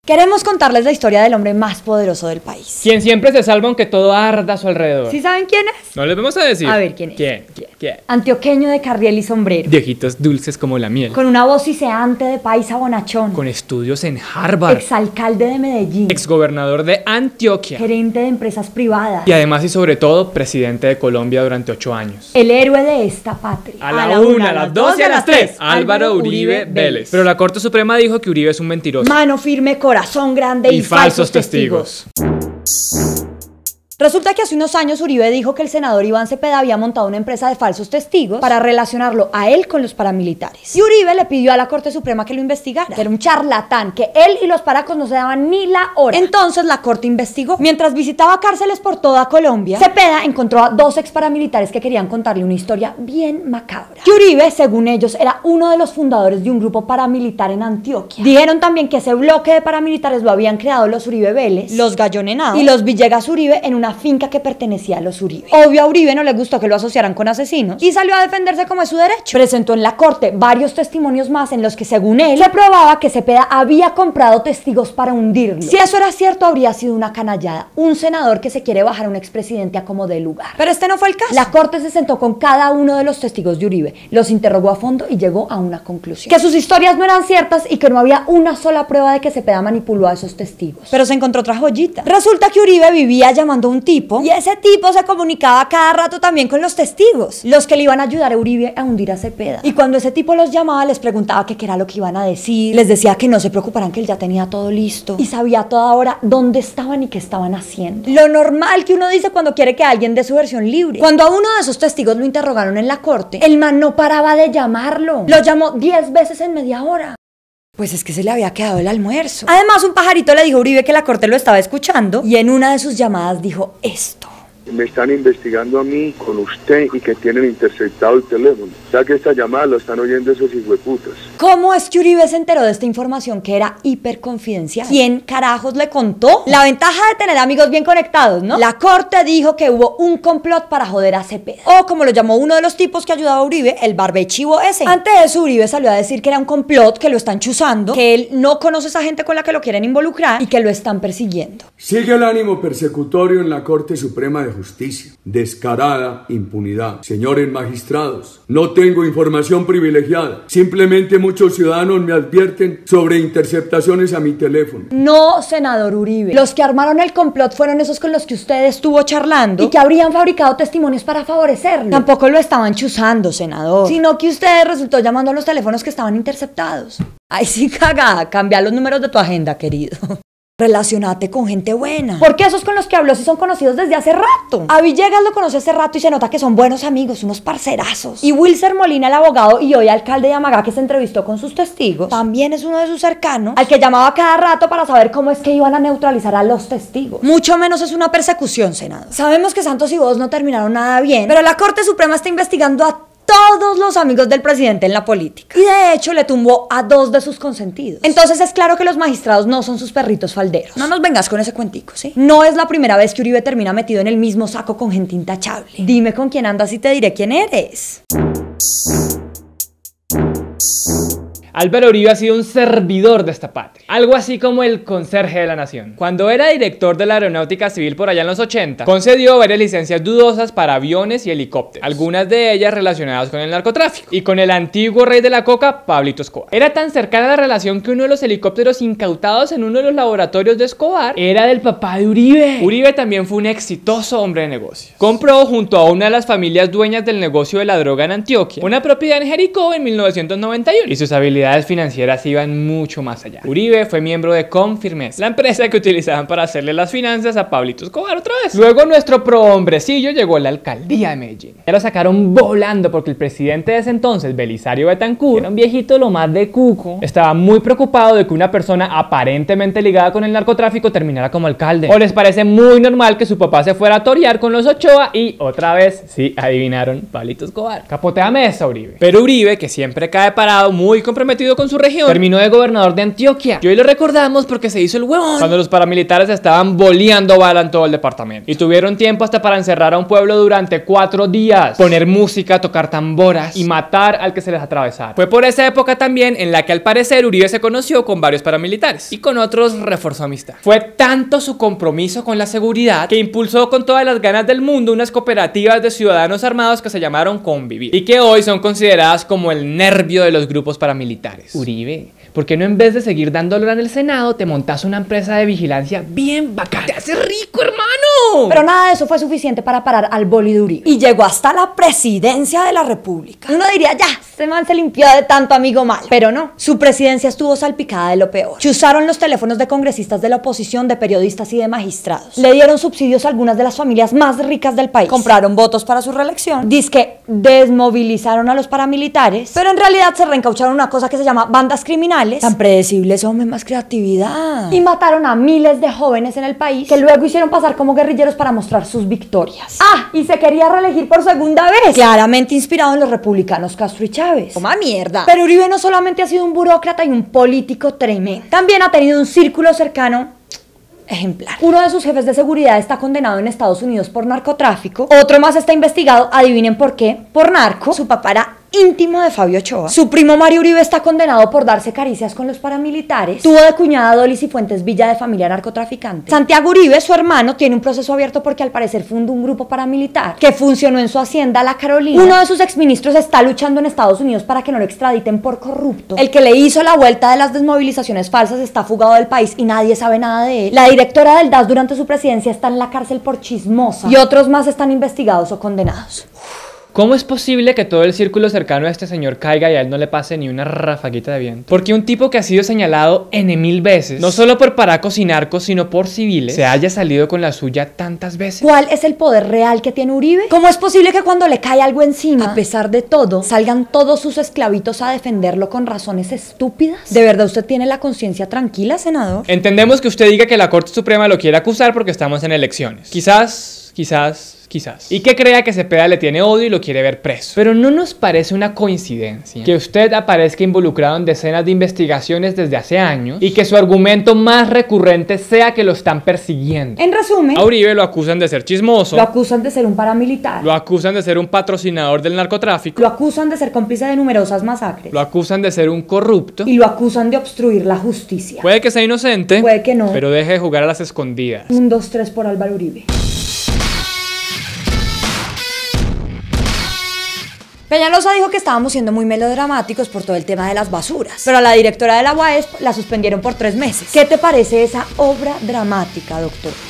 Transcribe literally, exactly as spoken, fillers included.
Queremos contarles la historia del hombre más poderoso del país, quien siempre se salva aunque todo arda a su alrededor. ¿Sí saben quién es? No les vamos a decir. A ver, ¿quién es? ¿Quién? ¿Quién? ¿Quién? Antioqueño de carriel y sombrero, De ojitos dulces como la miel. con una voz siseante de paisa bonachón, Con estudios en Harvard. exalcalde de Medellín, Exgobernador de Antioquia. gerente de empresas privadas Y además y sobre todo, presidente de Colombia durante ocho años. el héroe de esta patria. A la una, a las dos y a las tres. Álvaro Uribe Vélez. Pero la Corte Suprema dijo que Uribe es un mentiroso. Mano firme, corazón grande y, Y falsos testigos. Resulta que hace unos años Uribe dijo que el senador Iván Cepeda había montado una empresa de falsos testigos para relacionarlo a él con los paramilitares. Y Uribe le pidió a la Corte Suprema que lo investigara, que era un charlatán, que él y los paracos no se daban ni la hora. Entonces la Corte investigó. Mientras visitaba cárceles por toda Colombia, Cepeda encontró a dos ex paramilitares que querían contarle una historia bien macabra. Que Uribe, según ellos, era uno de los fundadores de un grupo paramilitar en Antioquia. Dijeron también que ese bloque de paramilitares lo habían creado los Uribe Vélez, los Gallonenados y los Villegas Uribe en una finca que pertenecía a los Uribe. Obvio, a Uribe no le gustó que lo asociaran con asesinos y salió a defenderse como es su derecho. Presentó en la corte varios testimonios más en los que, según él, se probaba que Cepeda había comprado testigos para hundirlo. Si eso era cierto, habría sido una canallada, un senador que se quiere bajar a un expresidente a como dé lugar. Pero este no fue el caso. La corte se sentó con cada uno de los testigos de Uribe, los interrogó a fondo y llegó a una conclusión: que sus historias no eran ciertas y que no había una sola prueba de que Cepeda manipuló a esos testigos. Pero se encontró otra joyita. Resulta que Uribe vivía llamando a un tipo y ese tipo se comunicaba cada rato también con los testigos, los que le iban a ayudar a Uribe a hundir a Cepeda. Y cuando ese tipo los llamaba, les preguntaba que qué era lo que iban a decir, les decía que no se preocuparan, que él ya tenía todo listo y sabía a toda hora dónde estaban y qué estaban haciendo. Lo normal que uno dice cuando quiere que alguien dé su versión libre. Cuando a uno de esos testigos lo interrogaron en la corte, el man no paraba de llamarlo. Lo llamó diez veces en media hora. Pues es que se le había quedado el almuerzo. Además, un pajarito le dijo a Uribe que la corte lo estaba escuchando y en una de sus llamadas dijo esto: me están investigando a mí con usted y que tienen interceptado el teléfono. Ya que esta llamada lo están oyendo esos hijueputas. ¿Cómo es que Uribe se enteró de esta información que era hiper confidencial? ¿Quién carajos le contó? La ventaja de tener amigos bien conectados, ¿no? La corte dijo que hubo un complot para joder a Cepeda, o como lo llamó uno de los tipos que ayudaba a Uribe, el barbechivo ese. Ante eso, Uribe salió a decir que era un complot, que lo están chuzando, que él no conoce a esa gente con la que lo quieren involucrar y que lo están persiguiendo. Sigue el ánimo persecutorio en la Corte Suprema de Justicia. Descarada impunidad. Señores magistrados, no tengo información privilegiada. Simplemente muchos ciudadanos me advierten sobre interceptaciones a mi teléfono. No, senador Uribe. Los que armaron el complot fueron esos con los que usted estuvo charlando y que habrían fabricado testimonios para favorecerlo. Tampoco lo estaban chuzando, senador, sino que usted resultó llamando a los teléfonos que estaban interceptados. Ay, sí, cagada. Cambia los números de tu agenda, querido. Relacionate con gente buena, porque esos con los que habló sí son conocidos desde hace rato. A Villegas lo conoce hace rato y se nota que son buenos amigos, unos parcerazos. Y Wilser Molina, el abogado y hoy alcalde de Amagá, que se entrevistó con sus testigos, también es uno de sus cercanos, al que llamaba cada rato para saber cómo es que iban a neutralizar a los testigos. Mucho menos es una persecución, senador. Sabemos que Santos y vos no terminaron nada bien, pero la Corte Suprema está investigando a todos los amigos del presidente en la política. Y de hecho le tumbó a dos de sus consentidos. Entonces es claro que los magistrados no son sus perritos falderos. No nos vengas con ese cuentico, ¿sí? No es la primera vez que Uribe termina metido en el mismo saco con gente intachable. Dime con quién andas y te diré quién eres. Álvaro Uribe ha sido un servidor de esta patria, algo así como el conserje de la nación. Cuando era director de la Aeronáutica Civil por allá en los ochenta, concedió varias licencias dudosas para aviones y helicópteros, algunas de ellas relacionadas con el narcotráfico y con el antiguo rey de la coca, Pablito Escobar. Era tan cercana la relación que uno de los helicópteros incautados en uno de los laboratorios de Escobar era del papá de Uribe. Uribe también fue un exitoso hombre de negocios. Compró junto a una de las familias dueñas del negocio de la droga en Antioquia una propiedad en Jericó en mil novecientos noventa y uno y sus habilidades financieras iban mucho más allá. Uribe fue miembro de Confirmeza, la empresa que utilizaban para hacerle las finanzas a Pablito Escobar otra vez. Luego nuestro pro hombrecillo llegó a la alcaldía de Medellín. Ya lo sacaron volando porque el presidente de ese entonces, Belisario Betancur, era un viejito lo más de cuco, estaba muy preocupado de que una persona aparentemente ligada con el narcotráfico terminara como alcalde. O les parece muy normal que su papá se fuera a torear con los Ochoa y otra vez, sí, adivinaron, Pablito Escobar. Capoteame esa, Uribe. Pero Uribe, que siempre cae parado, muy comprometido comprometido con su región, terminó de gobernador de Antioquia. Y hoy lo recordamos porque se hizo el huevón cuando los paramilitares estaban boleando bala en todo el departamento. Y tuvieron tiempo hasta para encerrar a un pueblo durante cuatro días, poner música, tocar tamboras y matar al que se les atravesara. Fue por esa época también en la que al parecer Uribe se conoció con varios paramilitares y con otros reforzó amistad. Fue tanto su compromiso con la seguridad que impulsó con todas las ganas del mundo unas cooperativas de ciudadanos armados que se llamaron Convivir y que hoy son consideradas como el nervio de los grupos paramilitares. Uribe, ¿por qué no en vez de seguir dándolo en el Senado te montas una empresa de vigilancia bien bacana? ¡Te haces rico, hermano! Pero nada de eso fue suficiente para parar al boli de Uribe. Y llegó hasta la presidencia de la República. Uno diría, ya, este man se limpió de tanto amigo mal. Pero no, su presidencia estuvo salpicada de lo peor. Chuzaron los teléfonos de congresistas de la oposición, de periodistas y de magistrados. Le dieron subsidios a algunas de las familias más ricas del país. Compraron votos para su reelección. Dizque desmovilizaron a los paramilitares. Pero en realidad se reencaucharon una cosa que se llama bandas criminales. Tan predecibles, hombre, más creatividad. Y mataron a miles de jóvenes en el país que luego hicieron pasar como guerrilleros para mostrar sus victorias. Ah, y se quería reelegir por segunda vez. Claramente inspirado en los republicanos Castro y Chávez. Toma mierda. Pero Uribe no solamente ha sido un burócrata y un político tremendo. También ha tenido un círculo cercano ejemplar. Uno de sus jefes de seguridad está condenado en Estados Unidos por narcotráfico. Otro más está investigado, adivinen por qué, por narco. Su papá era íntimo de Fabio Ochoa. Su primo Mario Uribe está condenado por darse caricias con los paramilitares. Tuvo de cuñada a Dolis Cifuentes Villa de familia narcotraficante. Santiago Uribe, su hermano, tiene un proceso abierto porque al parecer fundó un grupo paramilitar que funcionó en su hacienda La Carolina. Uno de sus exministros está luchando en Estados Unidos para que no lo extraditen por corrupto. El que le hizo la vuelta de las desmovilizaciones falsas está fugado del país y nadie sabe nada de él. La directora del D A S durante su presidencia está en la cárcel por chismosa y otros más están investigados o condenados. ¿Cómo es posible que todo el círculo cercano a este señor caiga y a él no le pase ni una rafaguita de viento? Porque un tipo que ha sido señalado ene mil veces, no solo por paracos y narcos, sino por civiles, se haya salido con la suya tantas veces. ¿Cuál es el poder real que tiene Uribe? ¿Cómo es posible que cuando le cae algo encima, a pesar de todo, salgan todos sus esclavitos a defenderlo con razones estúpidas? ¿De verdad usted tiene la conciencia tranquila, senador? Entendemos que usted diga que la Corte Suprema lo quiere acusar porque estamos en elecciones. Quizás, quizás... Quizás. Y que crea que Cepeda le tiene odio y lo quiere ver preso. Pero ¿no nos parece una coincidencia que usted aparezca involucrado en decenas de investigaciones desde hace años y que su argumento más recurrente sea que lo están persiguiendo? En resumen, a Uribe lo acusan de ser chismoso, lo acusan de ser un paramilitar, lo acusan de ser un patrocinador del narcotráfico, lo acusan de ser cómplice de numerosas masacres, lo acusan de ser un corrupto y lo acusan de obstruir la justicia. Puede que sea inocente, puede que no, pero deje de jugar a las escondidas. Un, dos, tres por Álvaro Uribe. Peñalosa dijo que estábamos siendo muy melodramáticos por todo el tema de las basuras, pero a la directora de la U A E S la suspendieron por tres meses. ¿Qué te parece esa obra dramática, doctor?